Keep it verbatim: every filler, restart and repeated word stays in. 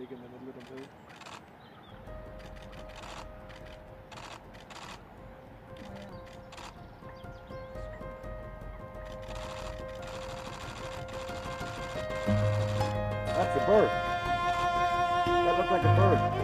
big in the middle of them too. That's a bird. That looks like a bird.